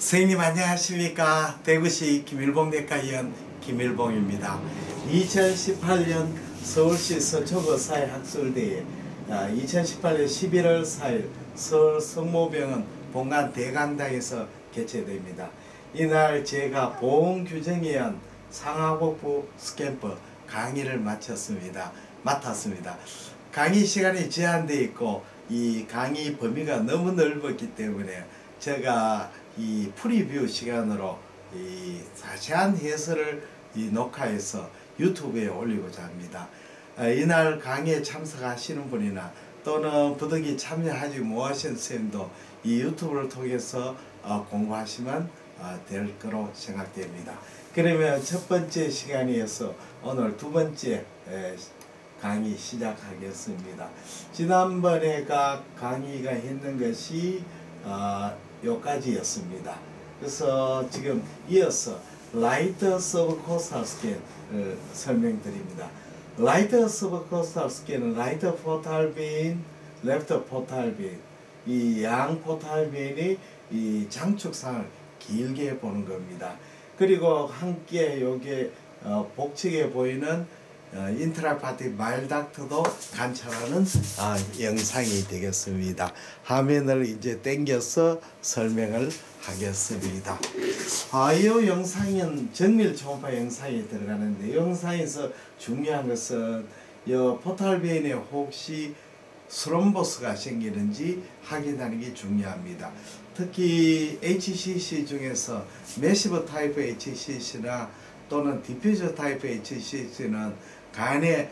선생님 안녕하십니까. 대구시 김일봉내과의원 김일봉입니다. 2018년 서울시 서초구 사회학술대회 2018년 11월 4일 서울 성모병원 본관 대강당에서 개최됩니다. 이날 제가 보험규정에 의한 상하복부 스캠프 강의를 맡았습니다. 강의 시간이 제한되어 있고 이 강의 범위가 너무 넓었기 때문에 제가 이 프리뷰 시간으로 이 자세한 해설을 녹화해서 유튜브에 올리고자 합니다. 이날 강의에 참석하시는 분이나 또는 부득이 참여하지 못하신 선생님도 이 유튜브를 통해서 공부하시면 될 거로 생각됩니다. 그러면 첫 번째 시간이어서 오늘 두 번째 강의 시작하겠습니다. 지난번에 강의가 했는 것이 요까지였습니다. 그래서 지금 이어서 라이트 서브코스탈 스캔을 설명드립니다. 라이트 서브코스탈 스캔은 라이트 포탈빈, 레프트 포탈빈, 이 양 포탈빈이 이 장축상을 길게 보는 겁니다. 그리고 함께 요게 복측에 보이는 인트라파틱 마일닥트도 관찰하는 영상이 되겠습니다. 화면을 이제 당겨서 설명을 하겠습니다. 이 영상은 정밀 초음파 영상이 들어가는데, 영상에서 중요한 것은 이 포탈베인에 혹시 스롬보스가 생기는지 확인하는 게 중요합니다. 특히 HCC 중에서 매시브 타입 HCC나 또는 디퓨저 타입 HCC는 간의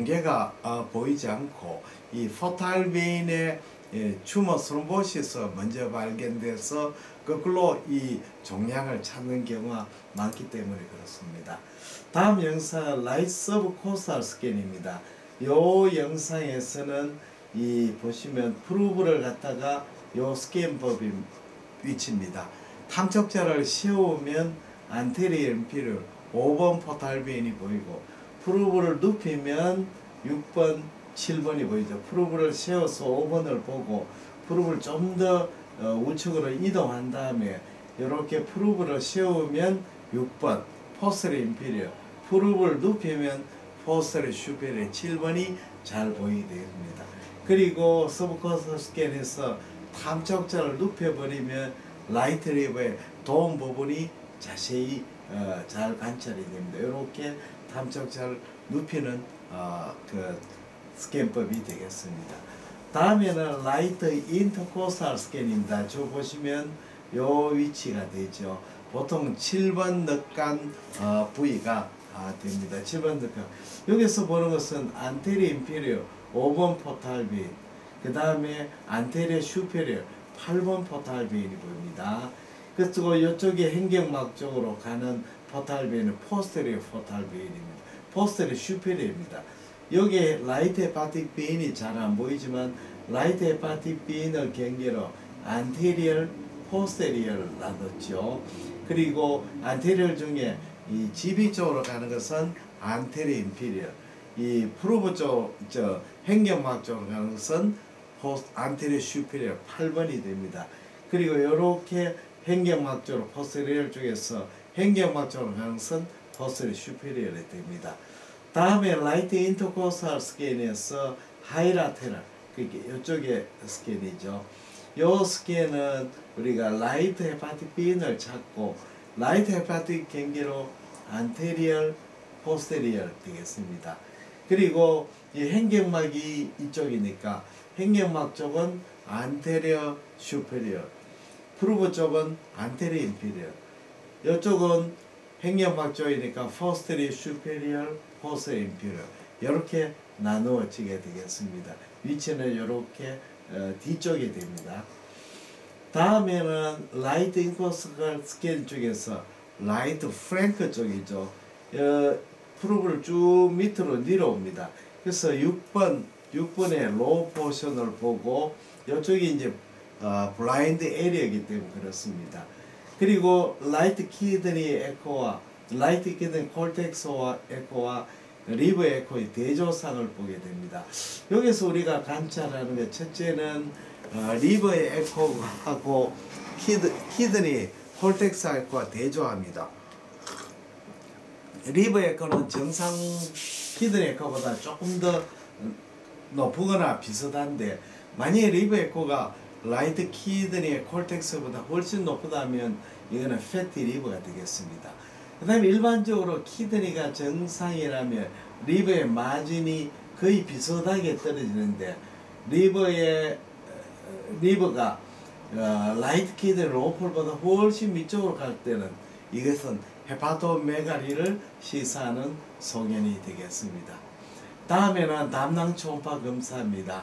종괴가 보이지 않고 이 포탈베인의 튜머 스롬보시스 먼저 발견돼서 거꾸로 이 종양을 찾는 경우가 많기 때문에 그렇습니다. 다음 영상은 라이트 서브코스탈 스캔입니다. 이 영상에서는 이 보시면 프루브를 갖다가 요 스캔법의 위치입니다. 탐척자를 세우면 안테리어 인피리얼 5번 포탈베인이 보이고, 프루브를 눕히면 6번, 7번이 보이죠. 프루브를 세워서 5번을 보고 프루브를 좀 더 우측으로 이동한 다음에 이렇게 프루브를 세우면 6번 포스터 인피리어, 프루브를 눕히면 포스터 슈페리어 7번이 잘 보이게 됩니다. 그리고 서브코스탈 스캔에서 탐척자를 눕혀버리면 라이트 리버의 도움 부분이 자세히 잘 관찰이 됩니다. 이렇게 탐척자를 눕히는 그 스캔법이 되겠습니다. 다음에는 라이트 인터코스탈 스캔입니다. 저 보시면 요 위치가 되죠. 보통 7번 늑간 부위가 됩니다. 7번 늑간. 여기서 보는 것은 안테리어 인피리어 5번 포탈빈, 그 다음에 안테리어 슈페리어 8번 포탈빈이 보입니다. 그리고 이쪽에 행경막 쪽으로 가는 포탈빈은 포스테리어 포탈빈입니다. 포스테리어 슈페리어입니다. 여기에 라이트 헤파틱 빈이 잘 안 보이지만 라이트 헤파틱 빈을 경계로 안테리얼, 포스테리얼을 나눴죠. 그리고 안테리얼 중에 이 GB 쪽으로 가는 것은 안테리어 인피리얼, 이 프루브 쪽, 행경막 쪽으로 가는 것은 안테리어 슈페리얼 8번이 됩니다. 그리고 이렇게 행경막 쪽으로 포스테리얼 쪽에서 행경막 쪽으로 가는 것은 포스테리어 슈페리얼이 됩니다. 다음에 라이트 인터코스탈 스캔에서 하이라테럴, 그게 이쪽에 스캔이죠. 이 스캔은 우리가 라이트 헤파틱 빈을 찾고 라이트 헤파틱 경계로 안테리얼, 포스테리얼 되겠습니다. 그리고 이 행경막이 이쪽이니까 행경막 쪽은 안테리어 슈페리얼, 프루브 쪽은 안테리어 인피리얼, 이쪽은 행경막 쪽이니까 포스테리어 슈페리얼, 포스테리어 인피리얼, 이렇게 나누어지게 되겠습니다. 위치는 이렇게 뒤쪽에 됩니다. 다음에는 라이트 인코스탈 스캔 쪽에서 라이트 프랭크 쪽이죠. 프루브를 쭉 밑으로 내려옵니다. 그래서 6번의 로우 포션을 보고 이쪽이 이제 블라인드 에리어이기 때문에 그렇습니다. 그리고 라이트 키드니 에코와 라이트 키드니 콜텍스와 에코와 리버 에코의 대조상을 보게 됩니다. 여기서 우리가 관찰하는 게 첫째는 리버 에코하고 키드니 콜텍스 에코와 대조합니다. 리버 에코는 정상 키드니 에코보다 조금 더 높거나 비슷한데, 만약에 리버 에코가 라이트 키드니의 콜텍스보다 훨씬 높다면 이거는 패티 리버가 되겠습니다. 그 다음에 일반적으로 키드니가 정상이라면 리버의 마진이 거의 비슷하게 떨어지는데, 리버가 라이트 키드니 로폴보다 훨씬 밑쪽으로 갈 때는 이것은 헤파토메가리를 시사하는 소견이 되겠습니다. 다음에는 담낭 초음파 검사입니다.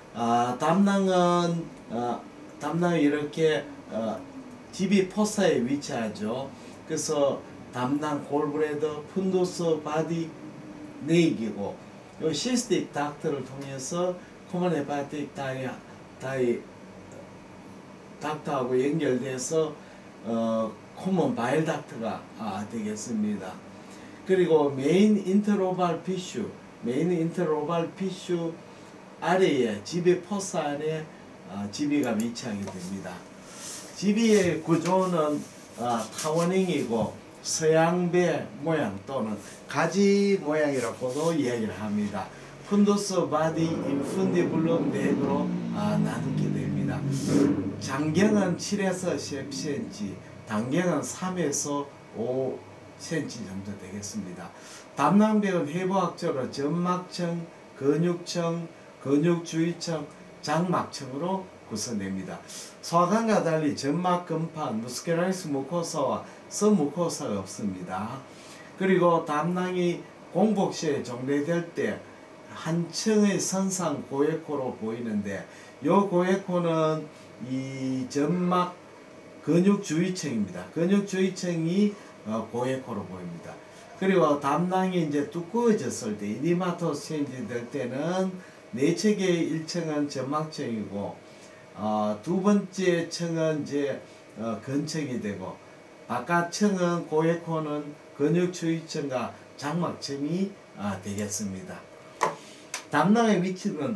담낭은 이렇게 집이 포사에 위치하죠. 그래서 담낭 골브레더 푼두스 바디 네이기고, 요 시스틱 닥터를 통해서 코먼 헤파틱 다이 닥터하고 연결돼서 코먼 바일 닥터가 되겠습니다. 그리고 메인 인터로발 피슈 아래에 지비 포스 안에 지비가 위치하게 됩니다. 지비의 구조는 타워닝이고 서양배 모양 또는 가지 모양이라고도 이야기를 합니다. 푼두스 바디 인푼디블룸 넥으로 나누게 됩니다. 장경은 7에서 10cm, 단경은 3에서 5cm 정도 되겠습니다. 담낭벽은 해부학적으로 점막층, 근육층, 근육주위층, 장막층으로 구성됩니다. 소화관과 달리 점막근판, 무스큘라리스 무코사와 서무코사가 없습니다. 그리고 담낭이 공복시에 종래될 때 한 층의 선상 고액코로 보이는데, 이 고액코는 이 점막 근육주위층입니다. 근육주위층이 고액코로 보입니다. 그리고 담낭이 이제 두꺼워졌을 때, 이디마토스 체인지 될 때는 내측의 1층은 점막층이고, 두 번째 층은 이제 근층이 되고, 바깥층은 고액코는 근육주위층과 장막층이 되겠습니다. 담낭의 위치를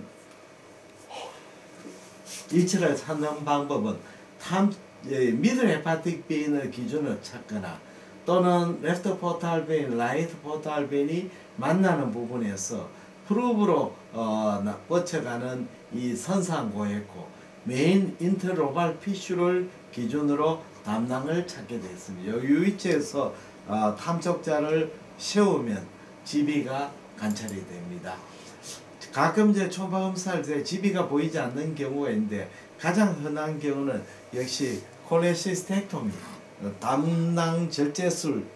찾는 방법은 미들 헤파틱 베인을 기준으로 찾거나, 또는 레프트 포탈 베인, 라이트 포탈 베인이 만나는 부분에서 프루브로 뻗쳐가는 이 선상고액코, 메인 인터로발 피슈를 기준으로 담낭을 찾게 되었습니다. 이 위치에서 탐촉자를 세우면 지비가 관찰이 됩니다. 가끔 이제 초음파 검사할 때 지비가 보이지 않는 경우가 있는데, 가장 흔한 경우는 역시 콜레시스텍토미, 담낭 절제술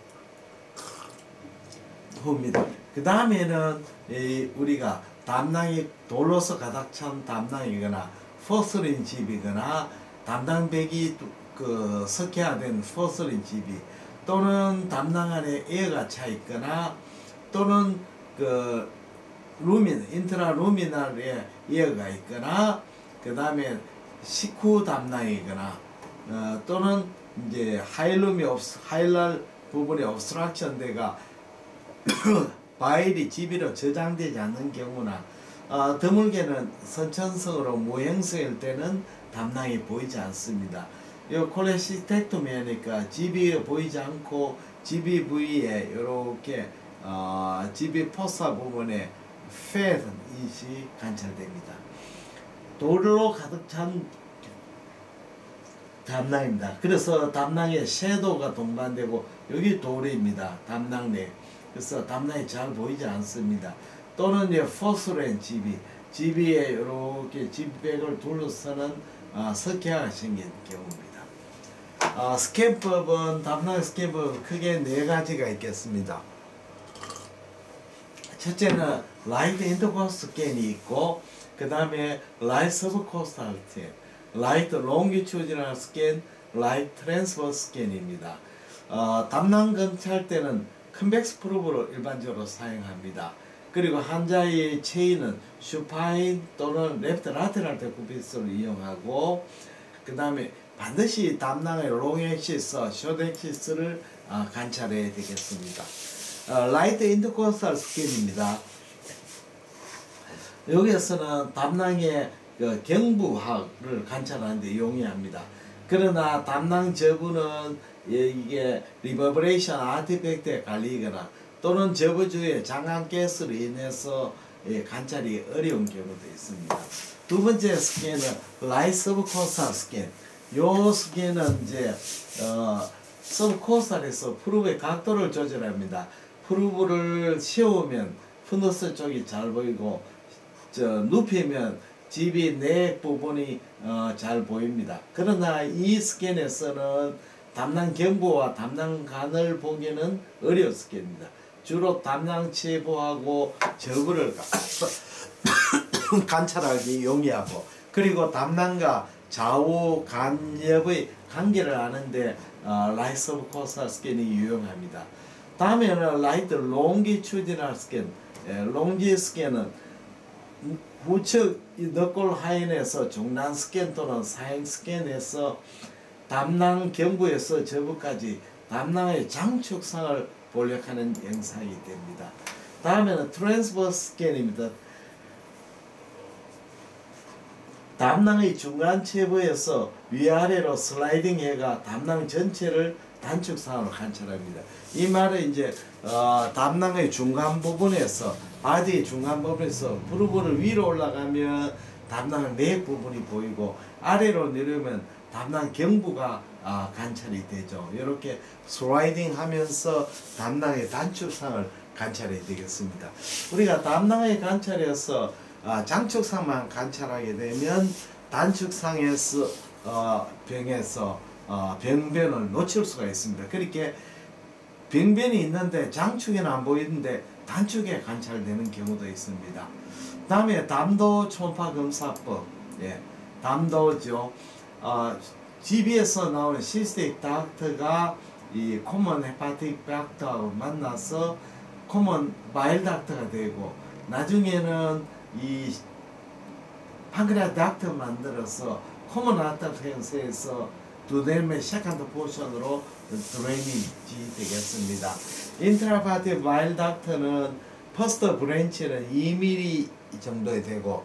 후입니다. 그 다음에는 우리가 담낭이 돌로서 가득 찬 담낭이거나 포스린 집이거나 담낭벽이 석회화된 포스린 집이, 또는 담낭 안에 에어가 차 있거나, 또는 인트라 루미널에 에어가 있거나, 그 다음에 식후 담낭이거나, 또는 이제 하일랄 부분에 옵스트럭션 대가 바일이 지비로 저장되지 않는 경우나, 드물게는 선천성으로 무행성일 때는 담낭이 보이지 않습니다. 이 콜레시스텍토미 하니까 지비가 보이지 않고 지비 부위에 이렇게 지비 포사 부분에 팻이 관찰됩니다. 돌로 가득 찬 담낭입니다. 그래서 담낭에 섀도우가 동반되고, 여기 돌입니다. 담낭 내. 그래서 담낭이 잘 보이지 않습니다. 또는 이제 포스렌 지비에 이렇게 지비백을 둘러서는 석회화가 생긴 경우입니다. 스캔법은, 담낭 스캔법은 크게 4가지가 있겠습니다. 첫째는 라이트 인터코스 스캔이 있고, 그 다음에 라이트 서브코스탈 스캔, 라이트 롱기튜디널 스캔, 라이트 트랜스퍼 스캔입니다. 담낭 검찰 때는 컨벡스 프로브를 일반적으로 사용합니다. 그리고 환자의 체위는 슈파인 또는 레프트 라테랄 데쿠비스를 이용하고, 그 다음에 반드시 담낭의 롱액시스, 숏액시스를 관찰해야 되겠습니다. 라이트 인터코스탈 스캔입니다. 여기에서는 담낭의 경부학을 관찰하는 데 용이합니다. 그러나 담낭 저부는 이게 리버브레이션 아티팩트에 갈리거나 또는 저부주의 장암가스로 인해서 관찰이 어려운 경우도 있습니다. 두 번째 스캔은 라이트 서브코스탈 스캔. 요 스캔은 이제 서브코스탈에서 프루브의 각도를 조절합니다. 프루브를 세우면 푸너스 쪽이 잘 보이고 눕히면 집이 내액 부분이 잘 보입니다. 그러나 이 스캔에서는 담낭 경부와 담낭 간을 보기는 어려운 스캔입니다. 주로 담낭 체부하고 저부를 관찰하기 용이하고 그리고 담낭과 좌우 간엽의 관계를 아는데 라이트 서브코스탈 스캔이 유용합니다. 다음에는 라이트 롱기튜디널 스캔. 롱지 스캔은 우측 너골 하인에서 중난 스캔 또는 사행 스캔에서 담낭 경부에서 저부까지 담낭의 장축상을 볼력하는 영상이 됩니다. 다음에는 트랜스버스 스캔입니다. 담낭의 중간 체부에서 위아래로 슬라이딩해가 담낭 전체를 단축상으로 관찰합니다. 이 말은 이제 담낭의 중간 부분에서 바디의 중간 부분에서 프루브를 위로 올라가면 담낭의 내 부분이 보이고 아래로 내려오면 담낭 경부가 관찰이 되죠. 이렇게 슬라이딩 하면서 담낭의 단축상을 관찰해야 되겠습니다. 우리가 담낭의 관찰에서 장축상만 관찰하게 되면 단축상에서 병에서 병변을 놓칠 수가 있습니다. 그렇게 병변이 있는데 장축에는 안 보이는데 단축에 관찰되는 경우도 있습니다. 다음에 담도 초음파 검사법. 담도죠. GB에서 나오는 시스틱 닥터가 이 코먼 헤파틱 닥터하고 만나서 코먼 바일 닥터가 되고 나중에는 이 판크레아 닥터 만들어서 코먼 닥터 형태에서 두뇌의 세컨드 포션으로 드레이니지 되겠습니다. 인트라파티 바일 닥터는 퍼스트 브랜치는 2mm 정도 되고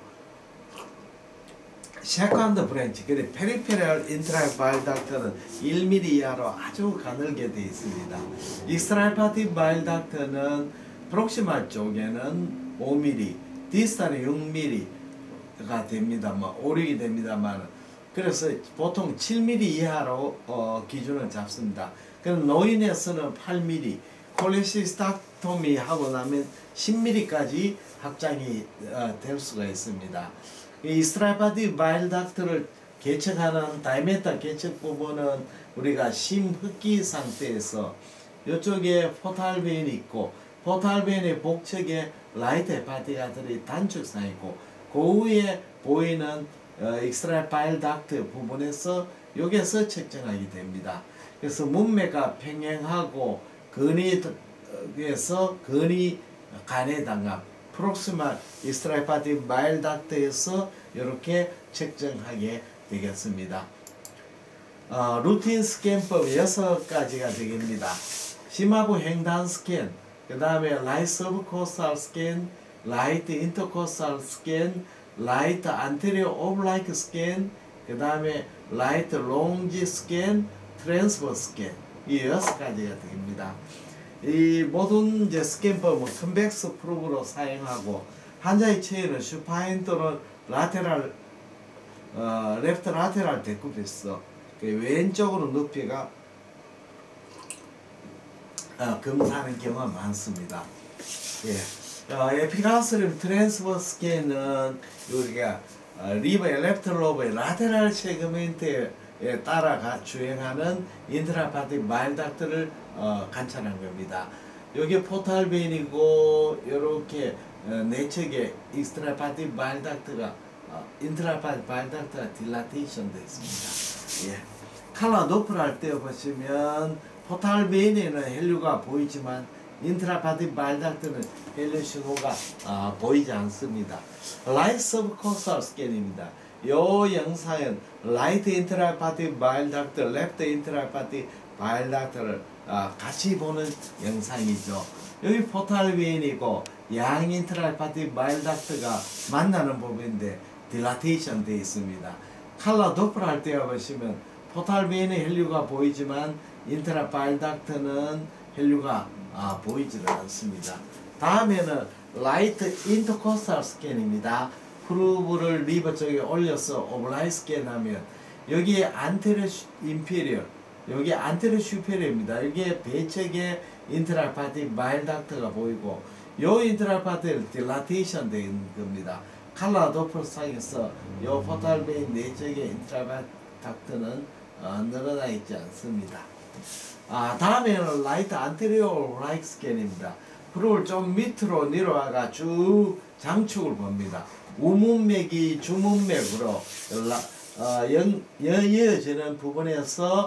세컨드 브랜치, 그리고 페리페럴 인트라바일 닥터는 1mm 이하로 아주 가늘게 되어 있습니다. 익스트라파티 바일 닥터는 프록시말 쪽에는 5mm, 디스탈은 6mm가 됩니다. 5, 6이 됩니다만, 그래서 보통 7mm 이하로 기준을 잡습니다. 그럼 노인에서는 8mm, 콜레시스탁토미 하고 나면 10mm까지 확장이 될 수가 있습니다. 이 스트라파티 바일 닥터를 개척하는 다이메타 개척 부분은 우리가 심흡기 상태에서 이쪽에 포탈벤이 있고 포탈벤의 복측에 라이트 헤파티가들이 단축상 있고 그 위에 보이는 익스트라 바일 닥터 부분에서 여기서 측정하게 됩니다. 그래서 문맥과 평행하고 근위에서 근위 간의 당압 프록시말 익스트라파티 바일 닥터에서 이렇게 측정하게 되겠습니다. 루틴 스캔법 6가지가 되겠습니다. 심화부 횡단 스캔, 그 다음에 라이트 서브코스탈 스캔, 라이트 인터코스탈 스캔, 라이트 안테리어 오블라이크 스캔, 그 다음에 라이트 롱지 스캔, 트랜스버스 스캔, 이 6가지가 됩니다. 이 모든 이제 스캔법은 컨벡스 프로브로 사용하고 환자의 체위는 슈파인 또는 라테랄 레프트 라테랄 데쿠비스 왼쪽으로 높이가 검사하는 경우가 많습니다. 에피가스림 트랜스버스 스캔은 우리가 리버의 레프트 로브의 라테랄 세그멘트에 따라 주행하는 인트라파티 바일 닥터를 관찰한 겁니다. 여기 포탈벤이고 이렇게 내측에 익스트라파티 바일 닥터가 인트라파티 바일 닥터가 딜라테이션 되어 있습니다. 칼라 도플 할 때 보시면 포탈벤에는 헬류가 보이지만 인트라파티 바일 닥터는 헬류 신호가 보이지 않습니다. 라이트 서브코스탈 스캔입니다. 요 영상은 라이트 인트라파티 바일 닥터, 레프트 인트라파티 바일 닥터를 같이 보는 영상이죠. 여기 포탈벤이고 양 인트라파티 바일 닥터가 만나는 부분인데 딜라테이션 되어 있습니다. 칼라 도플 할 때 보시면 포탈 베인의 혈류가 보이지만 인트라 바일 닥트는 혈류가 보이지는 않습니다. 다음에는 라이트 인터코스탈 스캔입니다. 프루브를 리버 쪽에 올려서 오블라이 스캔하면 여기에 안테리어 인피리어, 여기 안테리어 슈페리어입니다. 여기에 배측에 인트랄 파티 바일 닥트가 보이고 요 인트랄 파티를 딜라테이션 된 겁니다. 칼라 도플상에서 요 포탈 베인 내쪽에 인트랄 닥트는 늘어나 있지 않습니다. 다음에는 라이트 안테리어 라이크 스캔입니다. 프루를 좀 밑으로 내려와가 쭉 장축을 봅니다. 우문맥이 주문맥으로 이어지는 부분에서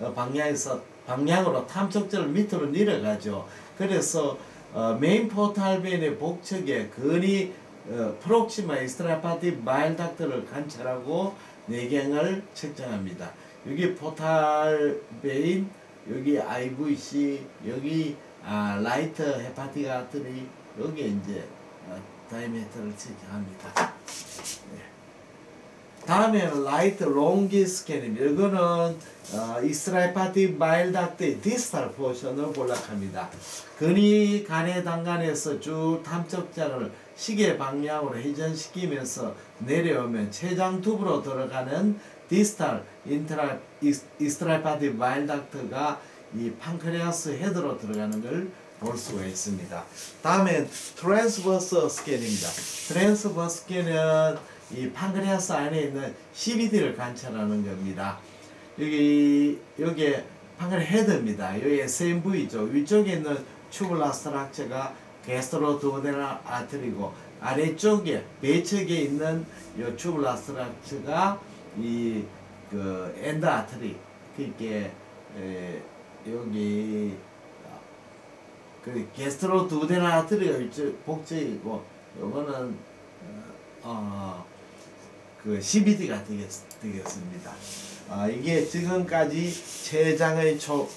방향으로 탐척절을 밑으로 내려가죠. 그래서 메인 포탈벤의 복측에 근이 프록시마 익스트라파티 바일 닥트를 관찰하고 내경을 측정합니다. 여기 포탈베인, 여기 IVC, 여기 라이트 헤파틱 아트리, 여기 이제 다이메터를 측정합니다. 네. 다음에는 라이트 롱기 스캔입니다. 이거는 익스트라파티 바일 닥트의 디스탈 포션을 볼락합니다. 근이 간의 단간에서 쭉 탐척장을 시계 방향으로 회전시키면서 내려오면 췌장 튜브로 들어가는 디스탈 익스트라파티 바일 닥트가 이 판크레아스 헤드로 들어가는 걸 볼 수가 있습니다. 다음엔 트랜스버스 스캔입니다. 트랜스버스 스캔은 이 판크레아스 안에 있는 CBD를 관찰하는 겁니다. 여기에 판크레 헤드입니다. 여기 SMV죠. 위쪽에 있는 튜블라 스트럭처가 게스트로두오데널 아트리고 아래쪽에 배측에 있는 이 튜블라 스트럭처가 이 엔드 아트리, 그게 여기 게스트로두오데널 아트리가 이쪽 복제이고 요거는 CBD가 되겠습니다. 이게 지금까지 췌장의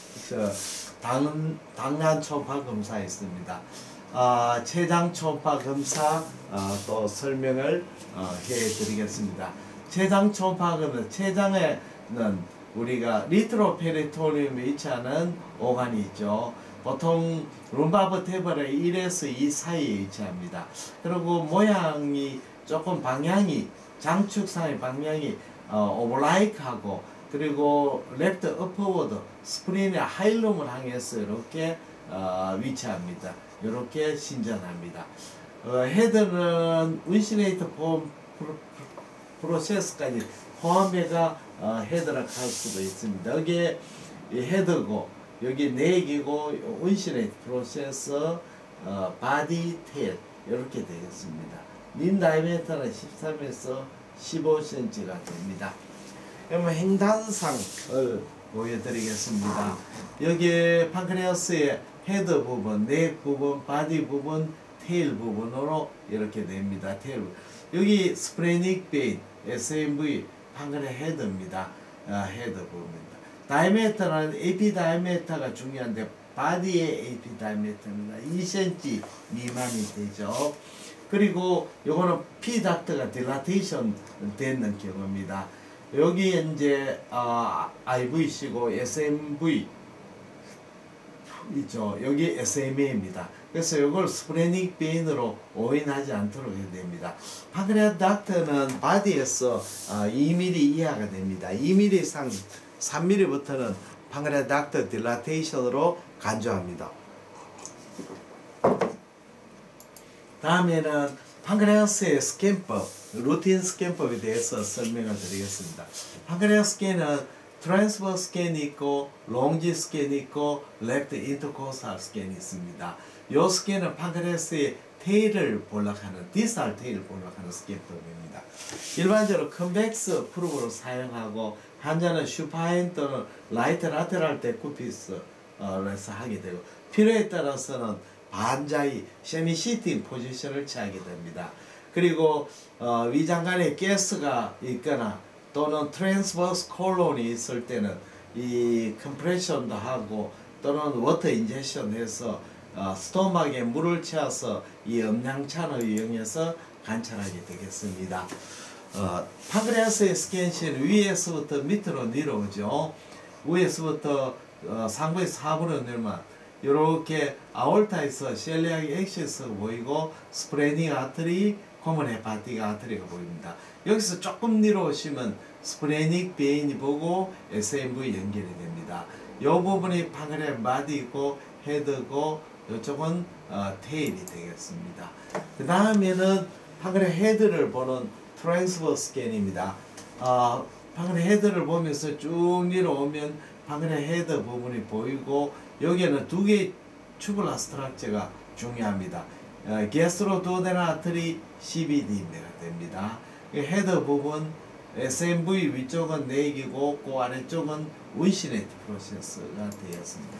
당뇨 초파 검사였습니다. 췌장 초파 검사 또 설명을 해드리겠습니다. 췌장 초파는 췌장에는 우리가 리트로페리토리움에 위치하는 오간이 있죠. 보통 룸바버테벌의 1에서 2 사이에 위치합니다. 그리고 모양이 조금 방향이 장축상의 방향이 오블라이크하고 그리고 랩트 어퍼워드 스프린의 하일룸을 향해서 이렇게 위치합니다. 이렇게 신전합니다. 헤드는 운시네이터 폼 프로세스까지 포함해가 헤드라 할 수도 있습니다. 여기에 헤드고 여기 넥이고 운시네이터 프로세서 바디 테일 이렇게 되겠습니다. 민 다이메터는 13에서 15cm가 됩니다. 그러면 행단상을 보여드리겠습니다. 여기 판크레아스의 헤드 부분, 넥 부분, 바디 부분, 테일 부분으로 이렇게 됩니다. 테일. 여기 스프레닉 베인, SMV, 판크레 헤드입니다. 헤드 부분입니다. 다이메터는 AP 다이메터가 중요한데 바디의 AP 다이메터입니다. 2cm 미만이 되죠. 그리고 요거는 P 닥트가 딜라테이션 되는 경우입니다. 여기 이제 IVC고 SMV 있죠. 여기 SMA입니다. 그래서 이걸 스프레닉 베인으로 오인하지 않도록 해야 됩니다. 판크레아 닥트는 바디에서 2mm 이하가 됩니다. 2mm 이상 3mm부터는 판크레아 닥트 딜라테이션으로 간주합니다. 다음에는 판크레아스의 스캔법, 루틴 스캔법에 대해서 설명을 드리겠습니다. 판크레아스 스캔은 트랜스퍼 스캔이 있고 롱지 스캔이 있고 랩트 인터코스탈 스캔이 있습니다. 이 스캔은 판크레아스의 테일을 볼락하는 디스탈 테일을 볼락하는 스캔법입니다. 일반적으로 컨벡스 프루브로 사용하고 환자는 슈파인 또는 라이트 라테랄 데쿠피스에서 하게 되고 필요에 따라서는 반자이 세미 시팅 포지션을 취하게 됩니다. 그리고 위장관에 가스가 있거나 또는 트랜스버스 콜론이 있을 때는 이 컴프레션도 하고 또는 워터 인젝션 해서 스토막에 물을 채워서 이 음량찬을 이용해서 관찰하게 되겠습니다. 판크레아스의 스캔시는 위에서부터 밑으로 내려오죠. 위에서부터 상부의 4분의 1만 이렇게 아올타에서 셀리악 액시스가 보이고 스프레닝 아트리, 코먼 헤파틱 아트리가 보입니다. 여기서 조금 내려오시면 스프레닉 베인이 보고 SMV 연결이 됩니다. 이 부분이 판크레아 바디고 헤드고 이쪽은 테일이 되겠습니다. 그 다음에는 판크레아 헤드를 보는 트랜스버스 스캔입니다. 판크레아 헤드를 보면서 쭉 내려오면 판크레아 헤드 부분이 보이고 여기에는 두 개의 튜블라 스트럭처가 중요합니다. 게스트로두오데널 아트리 CBD가 됩니다. 헤드 부분 SMV 위쪽은 내기고 그 아래쪽은 운시네트 프로세스가 되었습니다.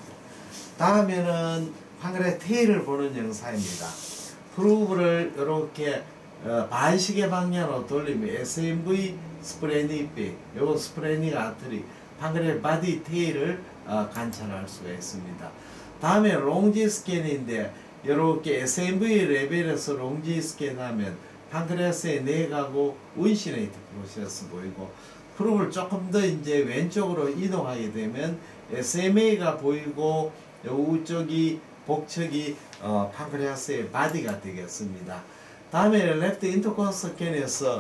다음에는 판크레아 테일을 보는 영상입니다. 프루브를 이렇게 반시계 방향으로 돌리면 SMV 스프레닝 백, 요거 스프레닝 아트리, 판크레아 바디 테일을 관찰할 수가 있습니다. 다음에 롱지 스캔인데 이렇게 SMV 레벨에서 롱지 스캔하면 판크레아스의 내가고 운시네이트 프로세스 보이고 프로브를 조금 더 이제 왼쪽으로 이동하게 되면 SMA가 보이고 우쪽이 복척이 판크레아스의 바디가 되겠습니다. 다음에 레프트 인터코스 스캔에서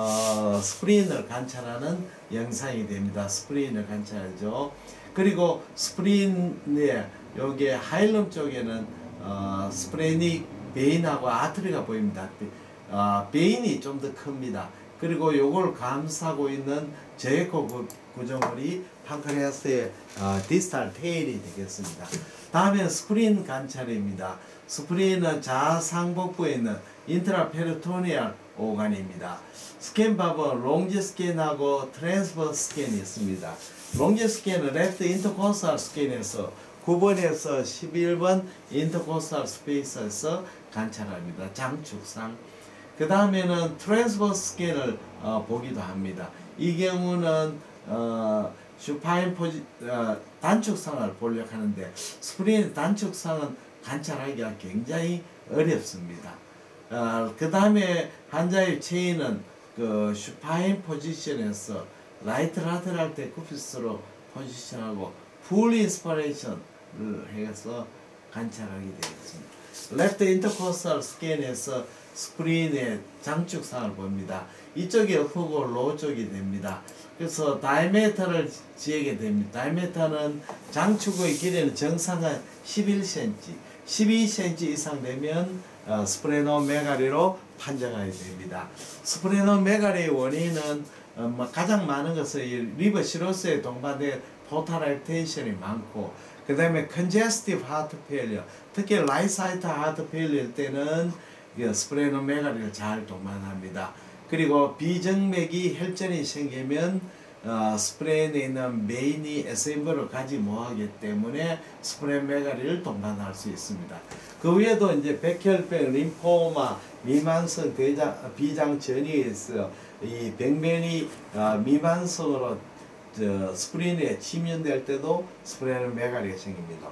스프린을 관찰하는 영상이 됩니다. 스프린을 관찰하죠. 그리고 스프린의 여기 하일럼 쪽에는 스프레닉 베인하고 아트리가 보입니다. 베인이 좀 더 큽니다. 그리고 요걸 감싸고 있는 제코 구조물이 판크레아스의 디스탈 테일이 되겠습니다. 다음에 스프린 관찰입니다. 스프린은 좌상복부에 있는 인트라페리토니얼 오간입니다. 스캔 밥은 롱지 스캔하고 트랜스버스 스캔이 있습니다. 롱지 스캔은 레프트 인터코스탈 스캔에서 9번에서 11번 인터코스탈 스페이스에서 관찰합니다. 장축상. 그 다음에는 트랜스버스 스캔을 보기도 합니다. 이 경우는 슈파인 단축상을 보려고 하는데 스프린 단축상은 관찰하기가 굉장히 어렵습니다. 그 다음에 환자의 체인은 그 슈파인 포지션에서 라이트 라테랄 때 쿠피스로 포지션하고 풀 인스퍼레이션을 해서 관찰하게 되겠습니다. 레프트 인터코스탈 스캔에서 스프린의 장축상을 봅니다. 이쪽이 흡고 로 쪽이 됩니다. 그래서 다이메터를 지게 됩니다. 다이메터는 장축의 길이는 정상은 11cm, 12cm 이상 되면 스프레노메가리로 판정하게 됩니다. 스프레노메가리의 원인은 가장 많은 것은 리버 시로스에 동반된 포탈 하이텐션이 많고 그 다음에 컨제스티브 하트 페일리어, 특히 라이트 사이트 하트 페일리어 때는 스프레노메가리를 잘 동반합니다. 그리고 비정맥이 혈전이 생기면 스프레인에 있는 메인이 SMV를 가지 못하기 때문에 스프레노메가리를 동반할 수 있습니다. 그 외에도 이제 백혈병, 림포마, 미만성 비장 전이에서 이 병변이 미만성으로 스프린에 침연될 때도 스프레노메가리가 생깁니다.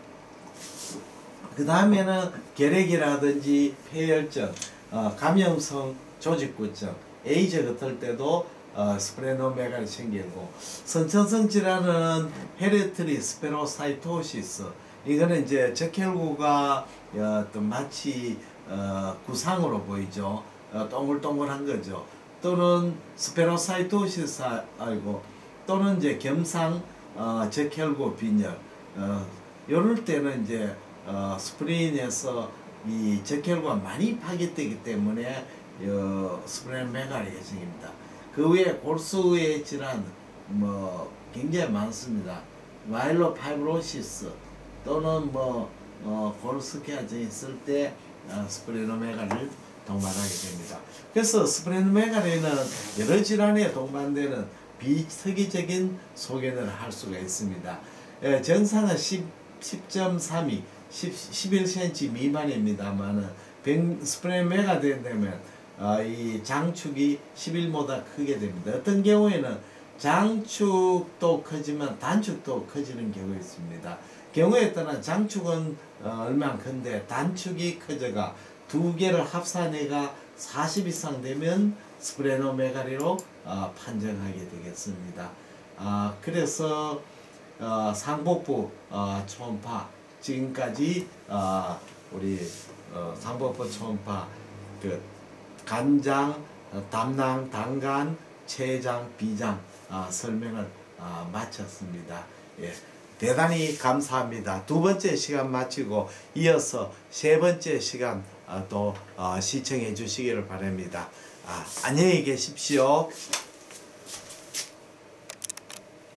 그 다음에는 결핵이라든지 폐혈증, 감염성 조직구증, 에이즈 같을 때도 스프레노메가리 생기고 선천성 질환은 헤레트리 스페로사이토시스 이거는 이제 적혈구가 마치 구상으로 보이죠. 동글동글한 거죠. 또는 스페로사이토시스 아니고 또는 이제 겸상 적혈구 빈혈 이럴 때는 이제 스프린에서 이 적혈구가 많이 파괴되기 때문에 스프레노메가리가 생깁니다. 그 외에 골수의 질환 굉장히 많습니다. 마일로파이브로시스 또는 골수케아증이 있을 때 스프레노메가리를 동반하게 됩니다. 그래서 스프레노메가리는 여러 질환에 동반되는 비특이적인 소견을 할 수가 있습니다. 정상은 10.32, 11cm 미만입니다만은 스프레노메가 된다면 이 장축이 11보다 크게 됩니다. 어떤 경우에는 장축도 크지만 단축도 커지는 경우가 있습니다. 경우에 따라 장축은 얼마나 큰데 단축이 커져가 두 개를 합산해가 40 이상 되면 스프레노메갈리로 판정하게 되겠습니다. 그래서 상복부 초음파 지금까지 우리 상복부 초음파 그 간장, 담낭, 당간, 췌장, 비장 설명을 마쳤습니다. 예, 대단히 감사합니다. 두 번째 시간 마치고 이어서 세 번째 시간 또 시청해 주시기를 바랍니다. 안녕히 계십시오.